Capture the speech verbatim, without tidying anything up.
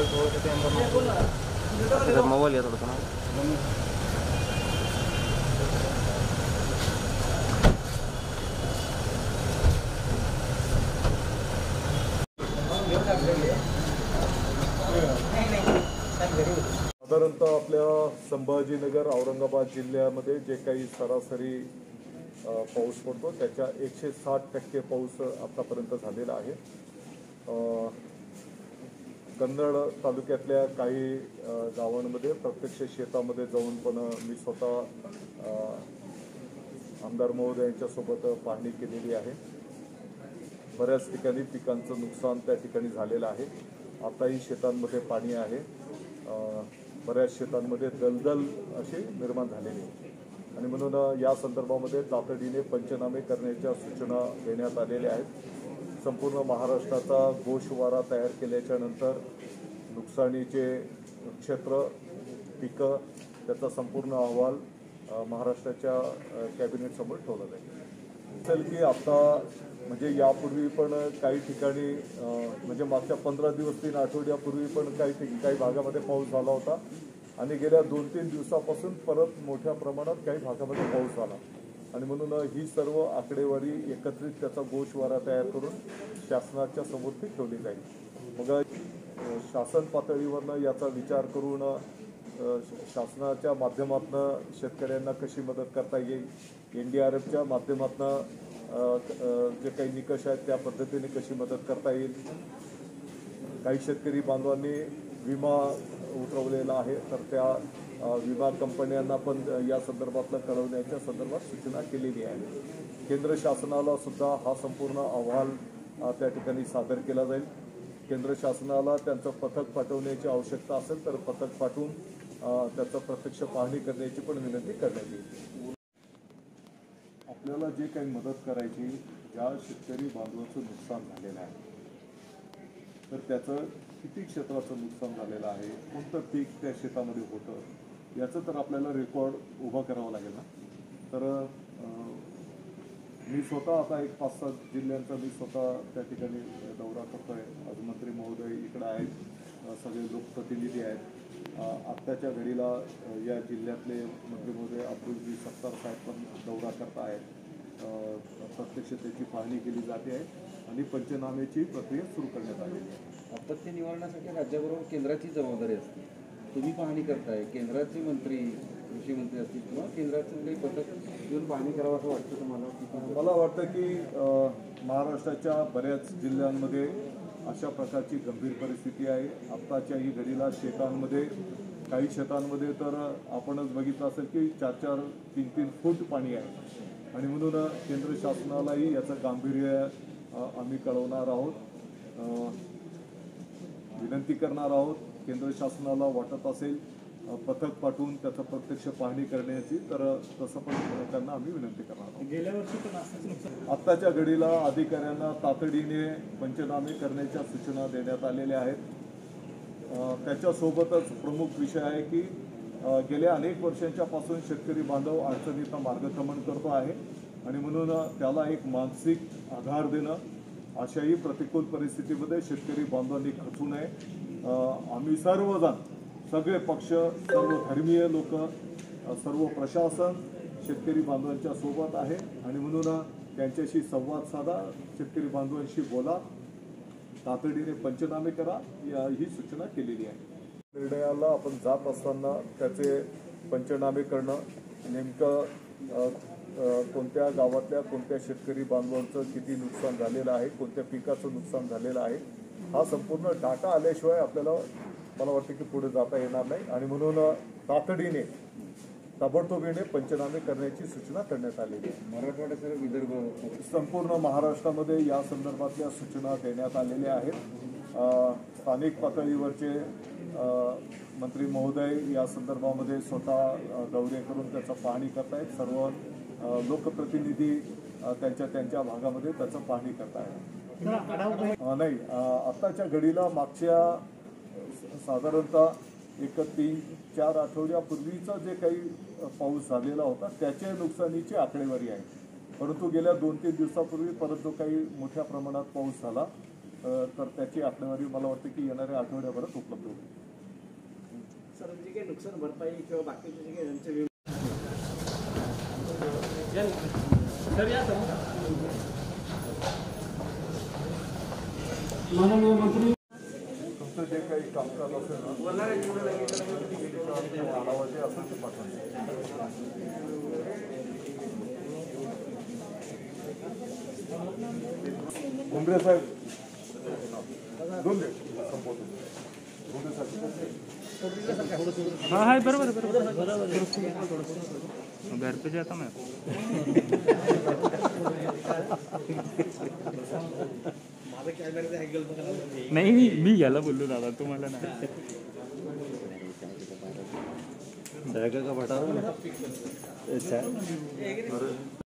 Mobile घ्या थोडंसं. साधारणतः आपल्या संभाजीनगर औरंगाबाद जिल्ह्यामध्ये जे काही सरासरी पाऊस पडतो त्याच्या एकशे साठ टक्के पाऊस आतापर्यंत झालेला आहे. कन्नड तालुक्यातल्या काही गावांमध्ये प्रत्यक्ष शेतामध्ये जाऊन पण मी स्वतः आमदार महोदयांच्या सोबत पाहणी केलेली आहे. बऱ्याच ठिकाणी पिकांचं नुकसान त्या ठिकाणी झालेलं आहे. आताही शेतांमध्ये पाणी आहे. बऱ्याच शेतांमध्ये दलदल अशी निर्माण झालेली आहे आणि म्हणून या संदर्भामध्ये तातडीने पंचनामे करण्याच्या सूचना देण्यात आलेल्या आहेत. संपूर्ण महाराष्ट्राचा गोषवारा तयार केल्याच्या नंतर नुकसानीचे क्षेत्र, पिकं, त्याचा संपूर्ण अहवाल महाराष्ट्राच्या कॅबिनेटसमोर ठेवला जाईल. असेल की आता म्हणजे यापूर्वी पण काही ठिकाणी म्हणजे मागच्या पंधरा दिवस तीन आठवड्यापूर्वी पण काही ठिकाणी काही भागामध्ये पाऊस झाला होता आणि गेल्या दोन तीन दिवसापासून परत मोठ्या प्रमाणात काही भागामध्ये पाऊस झाला आणि म्हणून ही सर्व आकडेवारी एकत्रित त्याचा गोषवारा तयार करून शासनाच्या समोर ती ठेवली जाईल. मग शासन पातळीवरनं याचा विचार करून शासनाच्या माध्यमातून शेतकऱ्यांना कशी मदत करता येईल, एन डी आर एफच्या माध्यमातून जे काही निकष आहेत त्या पद्धतीने कशी मदत करता येईल. काही शेतकरी बांधवांनी विमा उतरवलेला आहे तर त्या विमा कंपन्यांना पण या संदर्भातलं कळवण्याच्या संदर्भात सूचना केलेली आहे. केंद्र शासनाला सुद्धा हा संपूर्ण अहवाल त्या ठिकाणी सादर केला जाईल. केंद्र शासनाला त्यांचं पथक पाठवण्याची आवश्यकता असेल तर पथक पाठवून त्याचं प्रत्यक्ष पाहणी करण्याची पण विनंती करण्यात येईल. आपल्याला जे काही मदत करायची, ज्या शेतकरी बांधवांचं नुकसान झालेलं आहे तर त्याचं किती क्षेत्राचं नुकसान झालेलं आहे, कोणतं पीक त्या शेतामध्ये होतं याचं तर आपल्याला रेकॉर्ड उभा करावं लागेल ना. तर मी स्वतः आता एक पाच सात जिल्ह्यांचा मी स्वतः त्या ठिकाणी दौरा करतोय. आज मंत्री महोदय इकडे आहेत, सगळे लोकप्रतिनिधी आहेत. आत्ताच्या घडीला या जिल्ह्यातले मंत्री महोदय अब्दुल सत्तार साहेब पण दौरा करत आहेत. प्रत्यक्ष त्याची पाहणी केली जाते आहे आणि पंचनामेची प्रक्रिया सुरू करण्यात आली आहे. आपत्ती निवारणासाठी राज्याबरोबर केंद्राची जबाबदारी असते. तुम्ही पाहणी करताय, केंद्राचे मंत्री, कृषी मंत्री असतील किंवा केंद्राचं काही पथक घेऊन पाहणी करावं असं वाटतं तुम्हाला? मला वाटतं की महाराष्ट्राच्या बऱ्याच जिल्ह्यांमध्ये अशा प्रकारची गंभीर परिस्थिती आहे. आत्ताच्याही घडीला शेतांमध्ये, काही शेतांमध्ये तर आपणच बघितलं असेल की चार चार तीन तीन फूट पाणी आहे आणि म्हणून केंद्र शासनालाही याचं गांभीर्य आम्ही कळवणार आहोत, विनंती करणार आहोत. केंद्र शासनाला वाटत असेल पथक पाठवून त्याचं प्रत्यक्ष पाहणी करण्याची तर तसं पण त्यांना आम्ही विनंती करणार आहोत. गेल्या वर्षी पण असंच नुकसान आत्ताच्या घडीला अधिकाऱ्यांना तातडीने पंचनामे करण्याच्या सूचना देण्यात आलेल्या आहेत. त्याच्यासोबतच प्रमुख विषय आहे की गेल्या अनेक वर्षांच्या पासून शेतकरी बांधव अडचणीचा मार्गक्रमण करतो आहे आणि म्हणून त्याला एक मानसिक आधार देणं, अशाही प्रतिकूल परिस्थितीमध्ये शेतकरी बांधवांनी खचू नये. आम्ही सर्वजण, सगळे पक्ष, सर्व धर्मीय लोक, सर्व प्रशासन शेतकरी बांधवांच्या सोबत आहे आणि म्हणून त्यांच्याशी संवाद साधा, शेतकरी बांधवांशी बोला, तातडीने पंचनामे करा या ही सूचना केलेली आहे. निर्णयाला आपण जात असताना त्याचे पंचनामे करणं, नेमकं कोणत्या गावातल्या कोणत्या शेतकरी बांधवांचं किती नुकसान झालेलं आहे, कोणत्या पिकाचं नुकसान झालेलं आहे, हा संपूर्ण डाटा आल्याशिवाय आपल्याला मला वाटतं की पुढे जाता येणार नाही आणि म्हणून तातडीने ताबडतोबीने पंचनामे करण्याची सूचना करण्यात आलेली आहे. मराठवाड्यासह विदर्भ, संपूर्ण महाराष्ट्रामध्ये या संदर्भातल्या सूचना देण्यात आलेल्या आहेत. स्थानिक पातळीवरचे मंत्री महोदय या संदर्भामध्ये स्वतः दौरे करून त्याचा पाहणी करतायत. सर्व लोकप्रतिनिधी त्यांच्या त्यांच्या भागामध्ये त्याचं पाहणी करतायत. नाही, आत्ताच्या घडीला मागच्या साधारणतः एक तीन चार आठवड्यापूर्वीचा जे काही पाऊस झालेला होता त्याच्या नुकसानीची आकडेवारी आहे. परंतु गेल्या दोन तीन दिवसापूर्वी परत जो काही मोठ्या प्रमाणात पाऊस झाला अ, तर त्याची आकडेवारी मला वाटतं की येणाऱ्या आठवड्याभरात उपलब्ध होईल. सर जे काही नुकसान भरपाई किंवा बाकीचे जे काही त्यांचे विमा तुमचं जे काही कामकाज असेल ना आढावा जे असेल ते पाठवा. उमरे साहेब दोन दे संपवतो. उमरे साहेब हाँ हाँ बराबर बराबर घर पे जाता मैं नाही मी मी घ्यायला बोललो दादा तुम्हाला नाही जाएगा का बता रहा हूँ। अच्छा